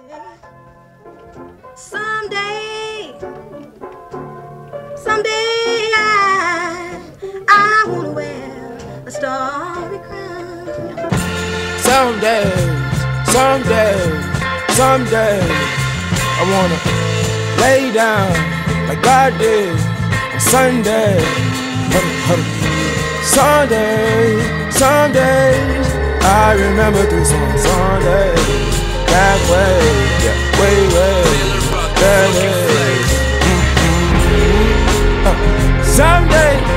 Someday, someday I wanna wear a starry crown. Someday, I wanna lay down like God did on Sunday. Sundays, I remember these on Sundays. That way, yeah, way, that way. Someday.